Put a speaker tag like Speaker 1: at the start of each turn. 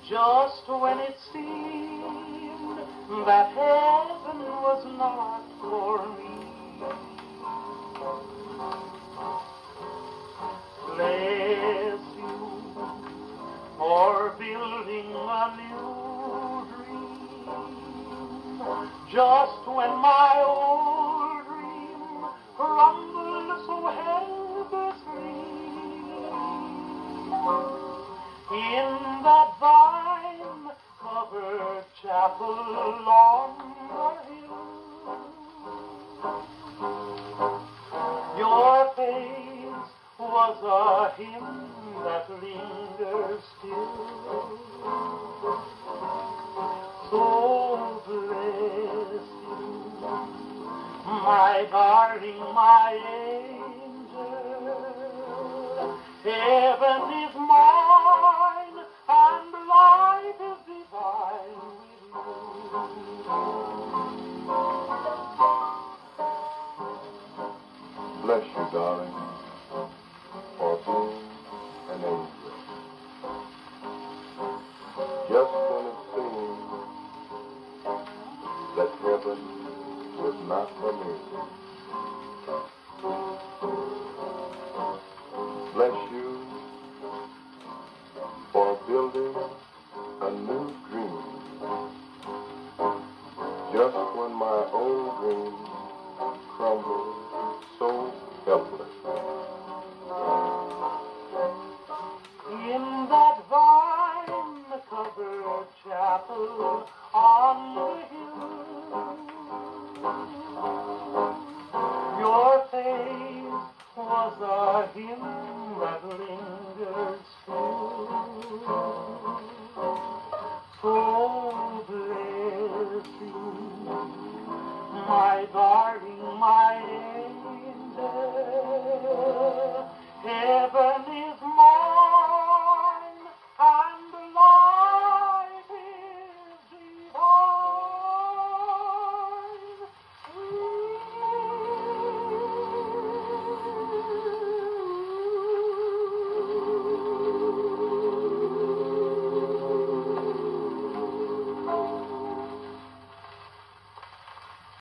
Speaker 1: just when it seemed that heaven was not for me. Bless you for building a new dream, just when my old dream crumbled so helplessly. In that vine-covered chapel on the hill, your face was a hymn that lingers still. So bless you, my darling, my angel. Heaven is mine, and life is divine with you.
Speaker 2: Bless you, darling.